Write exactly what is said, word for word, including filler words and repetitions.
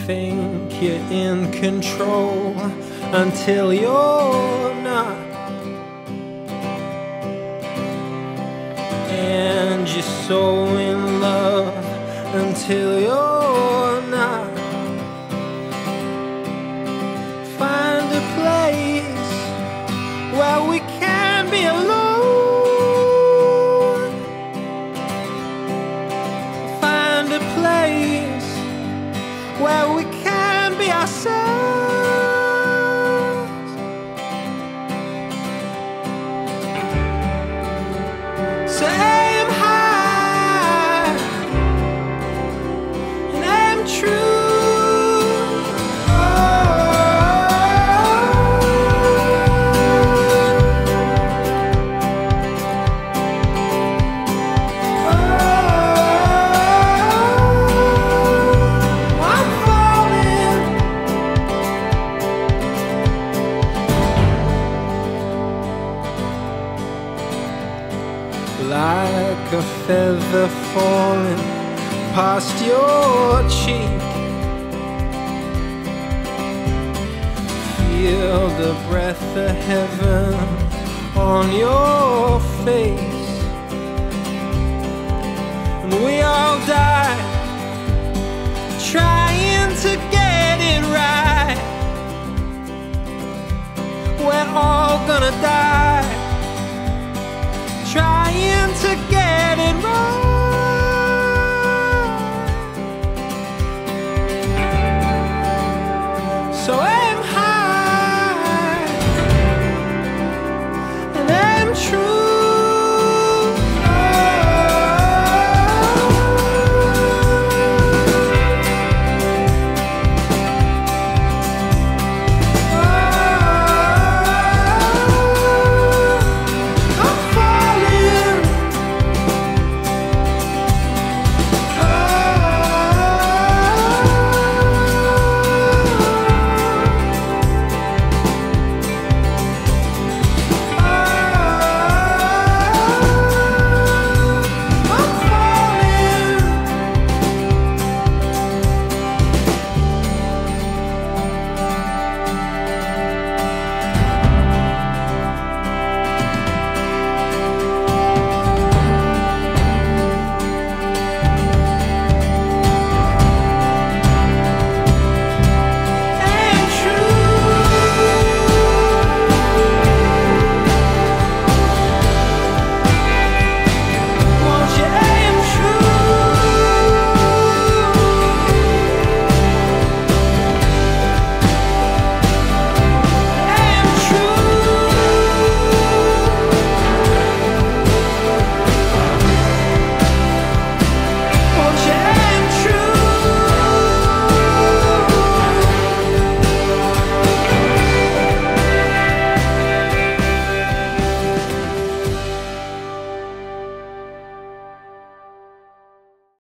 think you're in control until you're not, and you're so in love until you're not. Find a place where we can be alone. Find a place where we can be ourselves. So aim high and aim true. Like a feather falling past your cheek, feel the breath of heaven on your face. And we all die trying to get it right. We're all gonna die trying